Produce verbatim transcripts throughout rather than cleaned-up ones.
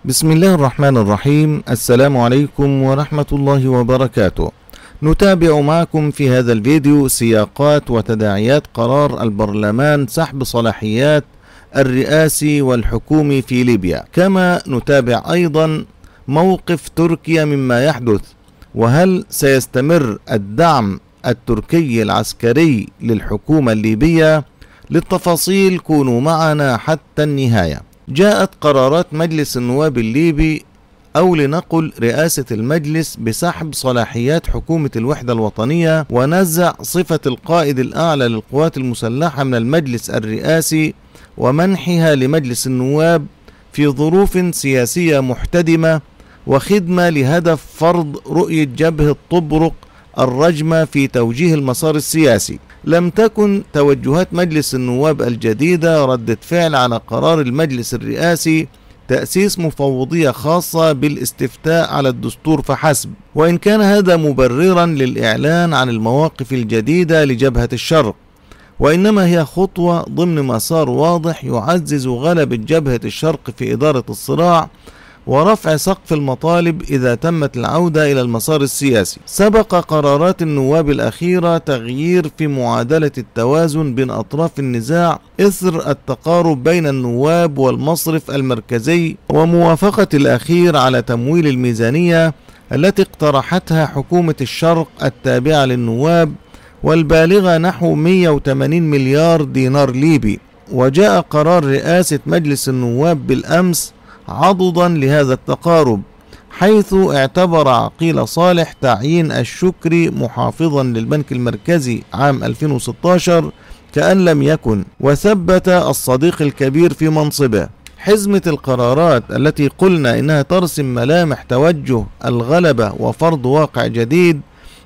بسم الله الرحمن الرحيم. السلام عليكم ورحمة الله وبركاته. نتابع معكم في هذا الفيديو سياقات وتداعيات قرار البرلمان سحب صلاحيات الرئاسي والحكومي في ليبيا، كما نتابع أيضا موقف تركيا مما يحدث، وهل سيستمر الدعم التركي العسكري للحكومة الليبية؟ للتفاصيل كونوا معنا حتى النهاية. جاءت قرارات مجلس النواب الليبي أو لنقل رئاسة المجلس بسحب صلاحيات حكومة الوحدة الوطنية ونزع صفة القائد الأعلى للقوات المسلحة من المجلس الرئاسي ومنحها لمجلس النواب في ظروف سياسية محتدمة وخدمة لهدف فرض رؤية جبهة طبرق الرجمة في توجيه المسار السياسي. لم تكن توجهات مجلس النواب الجديدة ردة فعل على قرار المجلس الرئاسي تأسيس مفوضية خاصة بالاستفتاء على الدستور فحسب، وإن كان هذا مبررا للإعلان عن المواقف الجديدة لجبهة الشرق، وإنما هي خطوة ضمن مسار واضح يعزز غلبة جبهة الشرق في إدارة الصراع ورفع سقف المطالب إذا تمت العودة إلى المسار السياسي. سبق قرارات النواب الأخيرة تغيير في معادلة التوازن بين أطراف النزاع إثر التقارب بين النواب والمصرف المركزي وموافقة الأخير على تمويل الميزانية التي اقترحتها حكومة الشرق التابعة للنواب والبالغة نحو مئة وثمانين مليار دينار ليبي. وجاء قرار رئاسة مجلس النواب بالأمس عضدا لهذا التقارب، حيث اعتبر عقيل صالح تعيين الشكري محافظا للبنك المركزي عام ألفين وستة عشر كأن لم يكن، وثبت الصديق الكبير في منصبه. حزمة القرارات التي قلنا إنها ترسم ملامح توجه الغلبة وفرض واقع جديد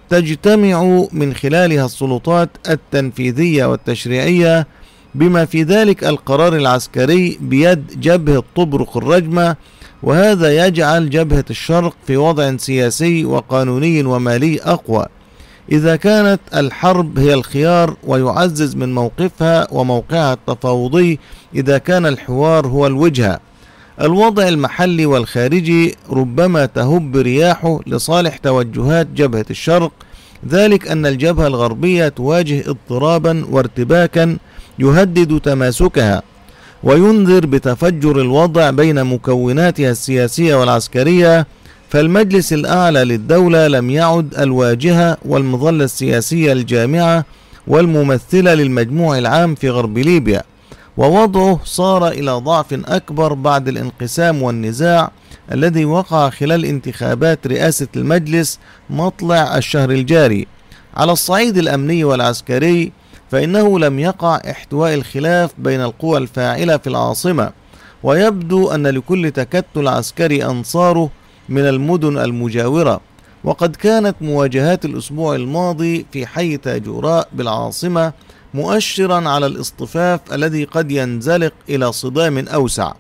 تجتمع من خلالها السلطات التنفيذية والتشريعية، بما في ذلك القرار العسكري بيد جبهة طبرق الرجمة، وهذا يجعل جبهة الشرق في وضع سياسي وقانوني ومالي أقوى إذا كانت الحرب هي الخيار، ويعزز من موقفها وموقعها التفاوضي إذا كان الحوار هو الوجهة. الوضع المحلي والخارجي ربما تهب رياحه لصالح توجهات جبهة الشرق، ذلك أن الجبهة الغربية تواجه اضطرابا وارتباكا يهدد تماسكها وينذر بتفجر الوضع بين مكوناتها السياسية والعسكرية، فالمجلس الأعلى للدولة لم يعد الواجهة والمظلة السياسية الجامعة والممثلة للمجموع العام في غرب ليبيا، ووضعه صار إلى ضعف أكبر بعد الانقسام والنزاع الذي وقع خلال انتخابات رئاسة المجلس مطلع الشهر الجاري. على الصعيد الأمني والعسكري فإنه لم يقع احتواء الخلاف بين القوى الفاعلة في العاصمة، ويبدو أن لكل تكتل عسكري أنصاره من المدن المجاورة، وقد كانت مواجهات الأسبوع الماضي في حي تاجوراء بالعاصمة مؤشرا على الاصطفاف الذي قد ينزلق إلى صدام أوسع.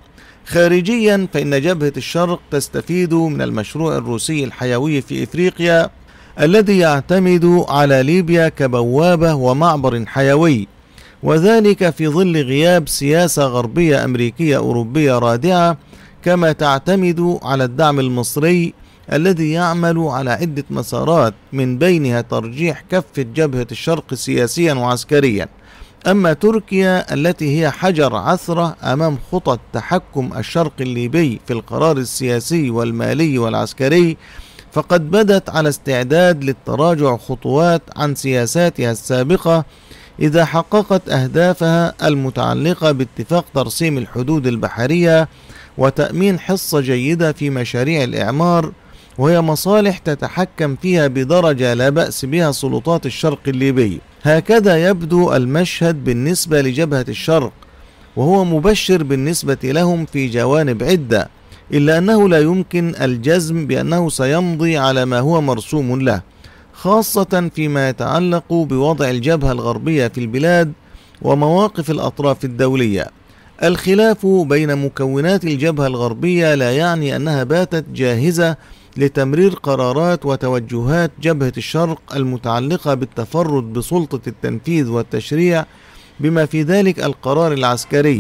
خارجيا فإن جبهة الشرق تستفيد من المشروع الروسي الحيوي في إفريقيا الذي يعتمد على ليبيا كبوابة ومعبر حيوي، وذلك في ظل غياب سياسة غربية أمريكية أوروبية رادعة، كما تعتمد على الدعم المصري الذي يعمل على عدة مسارات من بينها ترجيح كفة جبهة الشرق سياسيا وعسكريا. أما تركيا التي هي حجر عثرة أمام خطط تحكم الشرق الليبي في القرار السياسي والمالي والعسكري، فقد بدت على استعداد للتراجع خطوات عن سياساتها السابقة إذا حققت أهدافها المتعلقة باتفاق ترسيم الحدود البحرية وتأمين حصة جيدة في مشاريع الإعمار، وهي مصالح تتحكم فيها بدرجة لا بأس بها سلطات الشرق الليبي. هكذا يبدو المشهد بالنسبة لجبهة الشرق، وهو مبشر بالنسبة لهم في جوانب عدة، إلا أنه لا يمكن الجزم بأنه سيمضي على ما هو مرسوم له، خاصة فيما يتعلق بوضع الجبهة الغربية في البلاد ومواقف الأطراف الدولية. الخلاف بين مكونات الجبهة الغربية لا يعني أنها باتت جاهزة لتمرير قرارات وتوجهات جبهة الشرق المتعلقة بالتفرد بسلطة التنفيذ والتشريع، بما في ذلك القرار العسكري،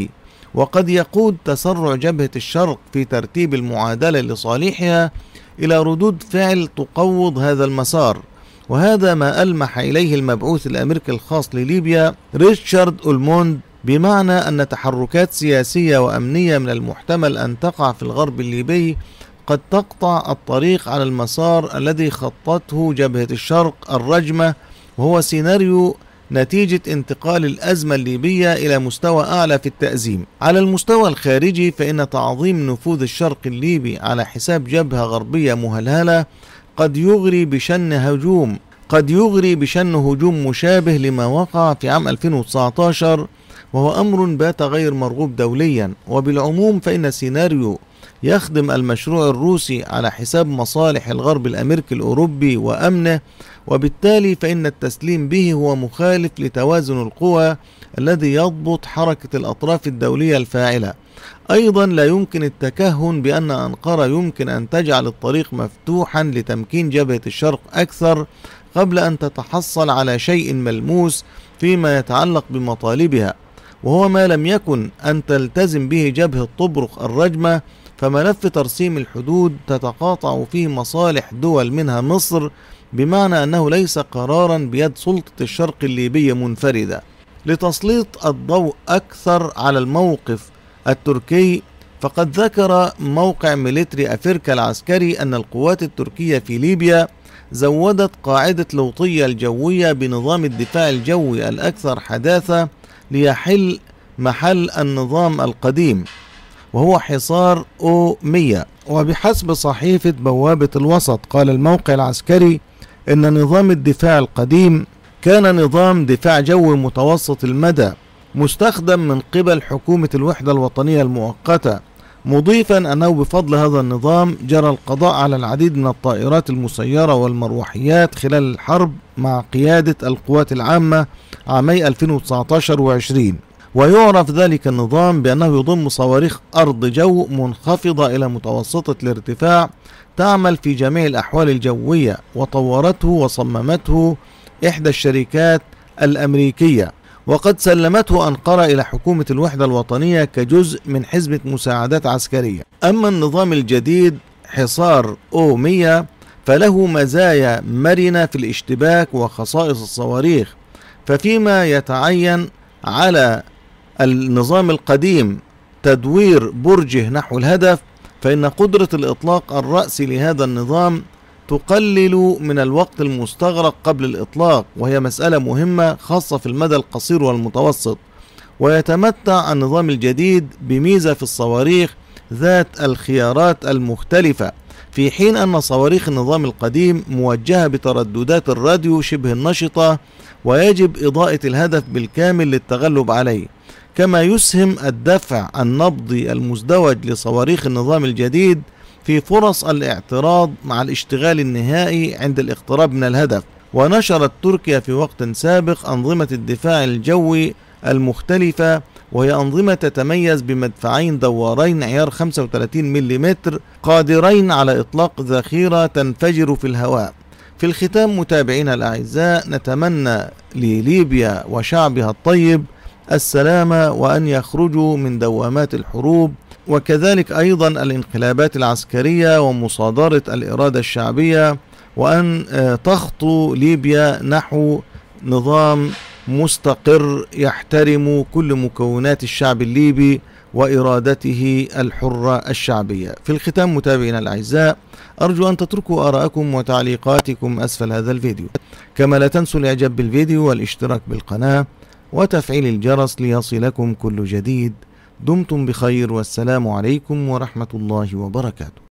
وقد يقود تسرع جبهة الشرق في ترتيب المعادلة لصالحها إلى ردود فعل تقوض هذا المسار، وهذا ما ألمح إليه المبعوث الأمريكي الخاص لليبيا ريتشارد أولموند، بمعنى أن تحركات سياسية وأمنية من المحتمل أن تقع في الغرب الليبي قد تقطع الطريق على المسار الذي خطته جبهة الشرق الرجمة، وهو سيناريو نتيجة انتقال الأزمة الليبية إلى مستوى أعلى في التأزيم. على المستوى الخارجي فإن تعظيم نفوذ الشرق الليبي على حساب جبهة غربية مهلهلة قد يغري بشن هجوم قد يغري بشن هجوم مشابه لما وقع في عام ألفين وتسعة عشر، وهو أمر بات غير مرغوب دوليا. وبالعموم فإن سيناريو يخدم المشروع الروسي على حساب مصالح الغرب الأمريكي الأوروبي وأمنه، وبالتالي فإن التسليم به هو مخالف لتوازن القوى الذي يضبط حركة الأطراف الدولية الفاعلة. أيضا لا يمكن التكهن بأن أنقرة يمكن أن تجعل الطريق مفتوحا لتمكين جبهة الشرق أكثر قبل أن تتحصل على شيء ملموس فيما يتعلق بمطالبها، وهو ما لم يكن أن تلتزم به جبهة طبرق الرجمة، فملف ترسيم الحدود تتقاطع فيه مصالح دول منها مصر، بمعنى أنه ليس قرارا بيد سلطة الشرق الليبي منفردة. لتسليط الضوء أكثر على الموقف التركي، فقد ذكر موقع ميليتري أفريكا العسكري أن القوات التركية في ليبيا زودت قاعدة لوطية الجوية بنظام الدفاع الجوي الأكثر حداثة ليحل محل النظام القديم، وهو حصار أو مية. وبحسب صحيفة بوابة الوسط قال الموقع العسكري إن نظام الدفاع القديم كان نظام دفاع جوي متوسط المدى مستخدم من قبل حكومة الوحدة الوطنية المؤقتة، مضيفا أنه بفضل هذا النظام جرى القضاء على العديد من الطائرات المسيرة والمروحيات خلال الحرب مع قيادة القوات العامة عامي ألفين وتسعة عشر وعشرين. ويعرف ذلك النظام بأنه يضم صواريخ أرض جو منخفضة إلى متوسطة الارتفاع تعمل في جميع الأحوال الجوية، وطورته وصممته إحدى الشركات الأمريكية، وقد سلمته أنقرة إلى حكومة الوحدة الوطنية كجزء من حزمة مساعدات عسكرية. أما النظام الجديد حصار أو مية فله مزايا مرنة في الاشتباك وخصائص الصواريخ، ففيما يتعين على النظام القديم تدوير برجه نحو الهدف، فإن قدرة الإطلاق الرأسي لهذا النظام تقلل من الوقت المستغرق قبل الإطلاق، وهي مسألة مهمة خاصة في المدى القصير والمتوسط. ويتمتع النظام الجديد بميزة في الصواريخ ذات الخيارات المختلفة، في حين أن صواريخ النظام القديم موجهة بترددات الراديو شبه النشطة، ويجب إضاءة الهدف بالكامل للتغلب عليه. كما يسهم الدفع النبضي المزدوج لصواريخ النظام الجديد في فرص الاعتراض مع الاشتغال النهائي عند الاقتراب من الهدف. ونشرت تركيا في وقت سابق أنظمة الدفاع الجوي المختلفة، وهي أنظمة تتميز بمدفعين دوارين عيار خمسة وثلاثين ملم قادرين على إطلاق ذخيرة تنفجر في الهواء. في الختام متابعينا الأعزاء، نتمنى لليبيا وشعبها الطيب السلامة، وأن يخرجوا من دوامات الحروب، وكذلك أيضا الانقلابات العسكرية ومصادرة الإرادة الشعبية، وأن تخطو ليبيا نحو نظام مستقر يحترم كل مكونات الشعب الليبي وإرادته الحرة الشعبية. في الختام متابعينا الأعزاء، أرجو أن تتركوا آراءكم وتعليقاتكم أسفل هذا الفيديو، كما لا تنسوا الإعجاب بالفيديو والاشتراك بالقناة وتفعيل الجرس ليصلكم كل جديد. دمتم بخير، والسلام عليكم ورحمة الله وبركاته.